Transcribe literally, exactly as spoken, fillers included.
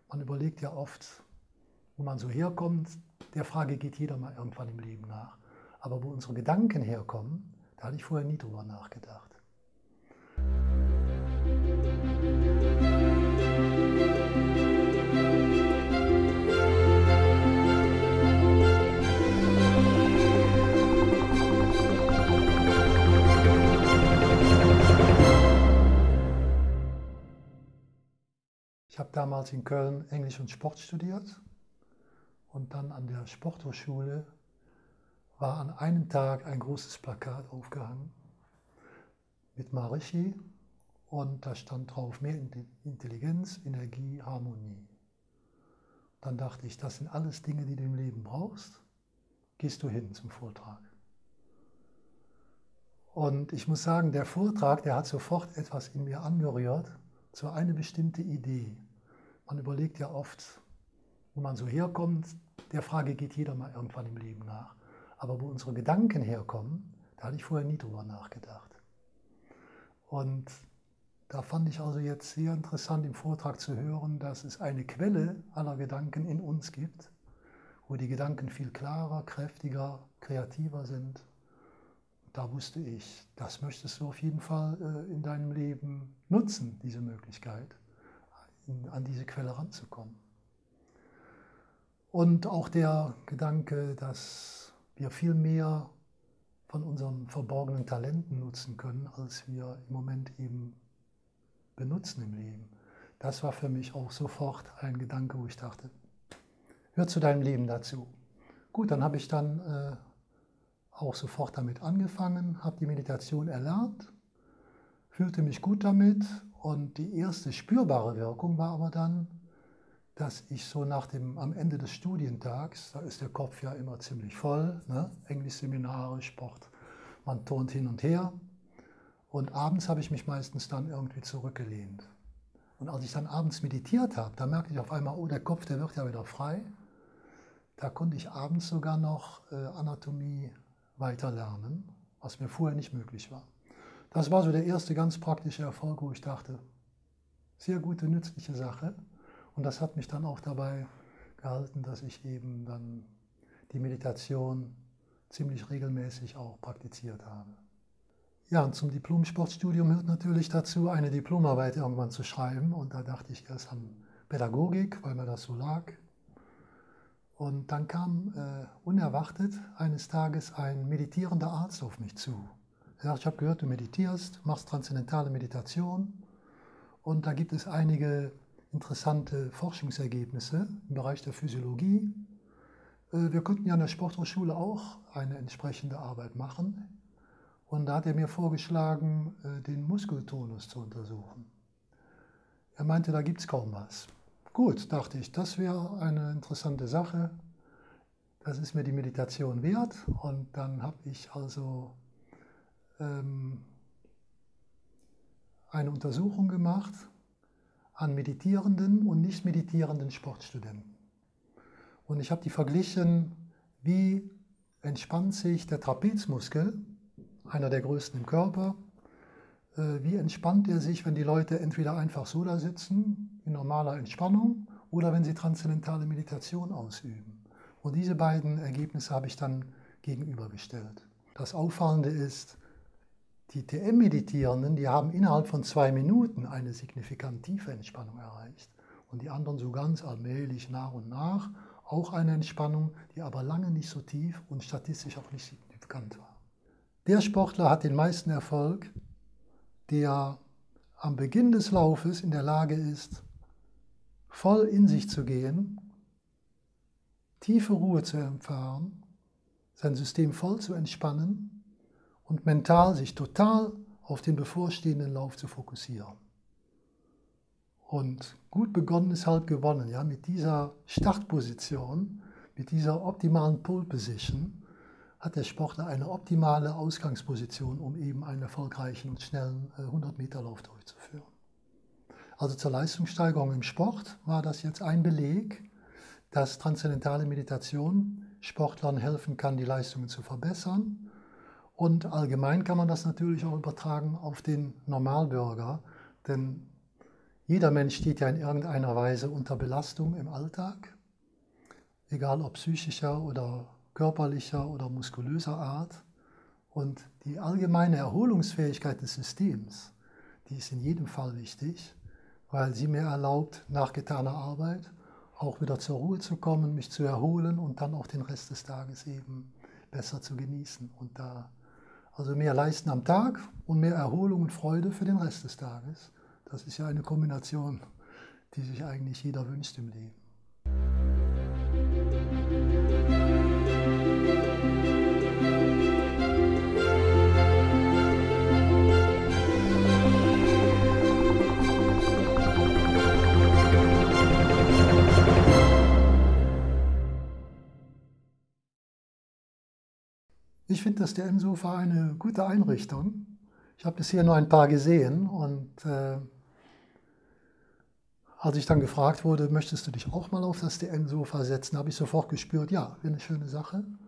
Man überlegt ja oft, wo man so herkommt. Der Frage geht jeder mal irgendwann im Leben nach. Aber wo unsere Gedanken herkommen, da hatte ich vorher nie drüber nachgedacht. Ich habe damals in Köln Englisch und Sport studiert und dann an der Sporthochschule war an einem Tag ein großes Plakat aufgehangen mit Maharishi und da stand drauf mehr Intelligenz, Energie, Harmonie. Dann dachte ich, das sind alles Dinge, die du im Leben brauchst. Gehst du hin zum Vortrag. Und ich muss sagen, der Vortrag, der hat sofort etwas in mir angerührt, so eine bestimmte Idee. Man überlegt ja oft, wo man so herkommt. Der Frage geht jeder mal irgendwann im Leben nach. Aber wo unsere Gedanken herkommen, da hatte ich vorher nie drüber nachgedacht. Und da fand ich also jetzt sehr interessant im Vortrag zu hören, dass es eine Quelle aller Gedanken in uns gibt, wo die Gedanken viel klarer, kräftiger, kreativer sind. Da wusste ich, das möchtest du auf jeden Fall äh, in deinem Leben nutzen, diese Möglichkeit, in, an diese Quelle ranzukommen. Und auch der Gedanke, dass wir viel mehr von unseren verborgenen Talenten nutzen können, als wir im Moment eben benutzen im Leben. Das war für mich auch sofort ein Gedanke, wo ich dachte, hör zu deinem Leben dazu. Gut, dann habe ich dann äh, auch sofort damit angefangen, habe die Meditation erlernt, fühlte mich gut damit und die erste spürbare Wirkung war aber dann, dass ich so nach dem, am Ende des Studientags, da ist der Kopf ja immer ziemlich voll, ne? Englischseminare, Sport, man turnt hin und her und abends habe ich mich meistens dann irgendwie zurückgelehnt. Und als ich dann abends meditiert habe, da merkte ich auf einmal, oh, der Kopf, der wird ja wieder frei. Da konnte ich abends sogar noch äh, Anatomie weiterlernen, was mir vorher nicht möglich war. Das war so der erste ganz praktische Erfolg, wo ich dachte, sehr gute, nützliche Sache. Und das hat mich dann auch dabei gehalten, dass ich eben dann die Meditation ziemlich regelmäßig auch praktiziert habe. Ja, und zum Diplom-Sportstudium hört natürlich dazu, eine Diplomarbeit irgendwann zu schreiben. Und da dachte ich erst an Pädagogik, weil mir das so lag. Und dann kam äh, unerwartet eines Tages ein meditierender Arzt auf mich zu. Er sagte, ich habe gehört, du meditierst, machst transzendentale Meditation und da gibt es einige interessante Forschungsergebnisse im Bereich der Physiologie. Äh, wir könnten ja an der Sporthochschule auch eine entsprechende Arbeit machen. Und da hat er mir vorgeschlagen, äh, den Muskeltonus zu untersuchen. Er meinte, da gibt es kaum was. Gut, dachte ich, das wäre eine interessante Sache. Das ist mir die Meditation wert. Und dann habe ich also ähm, eine Untersuchung gemacht an meditierenden und nicht meditierenden Sportstudenten. Und ich habe die verglichen, wie entspannt sich der Trapezmuskel, einer der größten im Körper, äh, wie entspannt er sich, wenn die Leute entweder einfach so da sitzen, in normaler Entspannung, oder wenn sie transzendentale Meditation ausüben. Und diese beiden Ergebnisse habe ich dann gegenübergestellt. Das Auffallende ist, die T M-Meditierenden, die haben innerhalb von zwei Minuten eine signifikant tiefe Entspannung erreicht. Und die anderen so ganz allmählich nach und nach auch eine Entspannung, die aber lange nicht so tief und statistisch auch nicht signifikant war. Der Sportler hat den meisten Erfolg, der am Beginn des Laufes in der Lage ist, voll in sich zu gehen, tiefe Ruhe zu erfahren, sein System voll zu entspannen und mental sich total auf den bevorstehenden Lauf zu fokussieren. Und gut begonnen ist halb gewonnen. Ja? Mit dieser Startposition, mit dieser optimalen Pole Position hat der Sportler eine optimale Ausgangsposition, um eben einen erfolgreichen und schnellen hundert Meter Lauf durchzuführen. Also zur Leistungssteigerung im Sport war das jetzt ein Beleg, dass transzendentale Meditation Sportlern helfen kann, die Leistungen zu verbessern. Und allgemein kann man das natürlich auch übertragen auf den Normalbürger, denn Jeder Mensch steht ja in irgendeiner Weise unter Belastung im Alltag, egal ob psychischer oder körperlicher oder muskulöser Art. Und die allgemeine Erholungsfähigkeit des Systems, die ist in jedem Fall wichtig, weil sie mir erlaubt, nach getaner Arbeit auch wieder zur Ruhe zu kommen, mich zu erholen und dann auch den Rest des Tages eben besser zu genießen. Und da also mehr leisten am Tag und mehr Erholung und Freude für den Rest des Tages. Das ist ja eine Kombination, die sich eigentlich jeder wünscht im Leben. Ich finde das D M-Sofa eine gute Einrichtung. Ich habe bisher nur ein paar gesehen und äh, als ich dann gefragt wurde, möchtest du dich auch mal auf das D M-Sofa setzen, habe ich sofort gespürt, ja, wäre eine schöne Sache.